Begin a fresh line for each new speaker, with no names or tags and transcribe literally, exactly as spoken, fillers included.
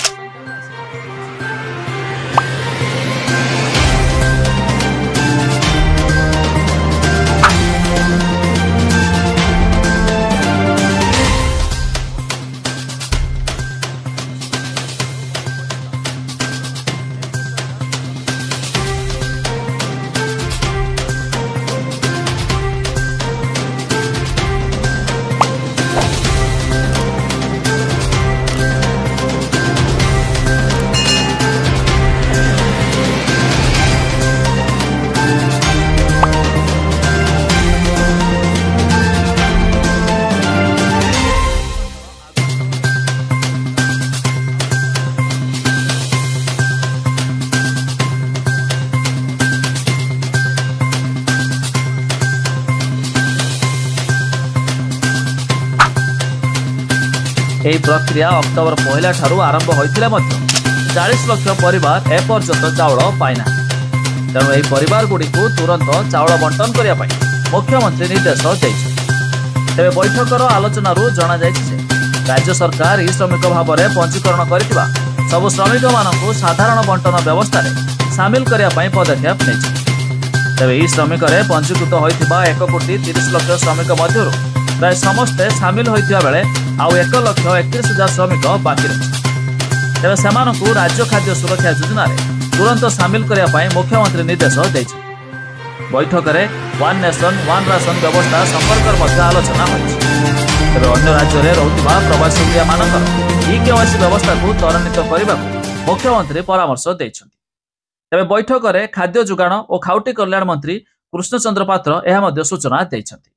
ଏହି ପ୍ରକ୍ରିୟା ଅକ୍ଟୋବର ପହିଲା ଠାରୁ ଆରମ୍ଭ ହୋଇଥିଲେ ମଧ୍ୟ ଚାଳିଶ ଲକ୍ଷ ପରିବାର ଏପର୍ଯ୍ୟନ୍ତ ଚାଉଳ ପାଇନା। ତେଣୁ ଏହି ପରିବାରଗୁଡ଼ିକୁ ତୁରନ୍ତ ଚାଉଳ ବଣ୍ଟନ କରିବା ପାଇଁ ମୁଖ୍ୟମନ୍ତ୍ରୀ ନିର୍ଦ୍ଦେଶ ଦେଇଛନ୍ତି। ତେବେ ବୈଠକର ଆଲୋଚନାରୁ ଜଣାଯାଇଛି ଯେ ରାଜ୍ୟ ସରକାର ଇ ଶ୍ରମିକ ଭାବରେ ପଞ୍ଜୀକରଣ କରିଥିବା ସବୁ ଶ୍ରମିକମାନଙ୍କୁ ସାଧାରଣ ବଣ୍ଟନ ବ୍ୟବସ୍ଥାରେ ସାମିଲ କରିବା ପାଇଁ ପଦକ୍ଷେପ ନେଇଛନ୍ତି। ତେବେ ଇ ଶ୍ରମିକରେ ପଞ୍ଜୀକୃତ ହୋଇଥିବା ଏକ କୋଟି ତିରିଶ ଲକ୍ଷ ଶ୍ରମିକ ମଧ୍ୟରୁ ପ୍ରାୟ ସମସ୍ତେ ସାମିଲ ହୋଇଥିବା ବେଳେ ଆଉ ଏକ ଲକ୍ଷ ଏକତିରିଶ ହଜାର ଶ୍ରମିକ ବାକି ରହିଛନ୍ତି। ତେବେ ସେମାନଙ୍କୁ ରାଜ୍ୟ ଖାଦ୍ୟ ସୁରକ୍ଷା ଯୋଜନାରେ ତୁରନ୍ତ ସାମିଲ କରିବା ପାଇଁ ମୁଖ୍ୟମନ୍ତ୍ରୀ ନିର୍ଦ୍ଦେଶ ଦେଇଛନ୍ତି। ବୈଠକରେ ୱାନ୍ ନେସନ୍ ୱାନ୍ ରାସନ ବ୍ୟବସ୍ଥା ସମ୍ପର୍କରେ ମଧ୍ୟ ଆଲୋଚନା ହୋଇଛି। ତେବେ ଅନ୍ୟ ରାଜ୍ୟରେ ରହୁଥିବା ପ୍ରବାସୀ ଓଡ଼ିଆମାନଙ୍କର ଇ କେୱାଇସି ବ୍ୟବସ୍ଥାକୁ ତ୍ୱରାନ୍ୱିତ କରିବାକୁ ମୁଖ୍ୟମନ୍ତ୍ରୀ ପରାମର୍ଶ ଦେଇଛନ୍ତି। ତେବେ ବୈଠକରେ ଖାଦ୍ୟ ଯୋଗାଣ ଓ ଖାଉଟି କଲ୍ୟାଣ ମନ୍ତ୍ରୀ କୃଷ୍ଣଚନ୍ଦ୍ର ପାତ୍ର ଏହା ମଧ୍ୟ ସୂଚନା ଦେଇଛନ୍ତି।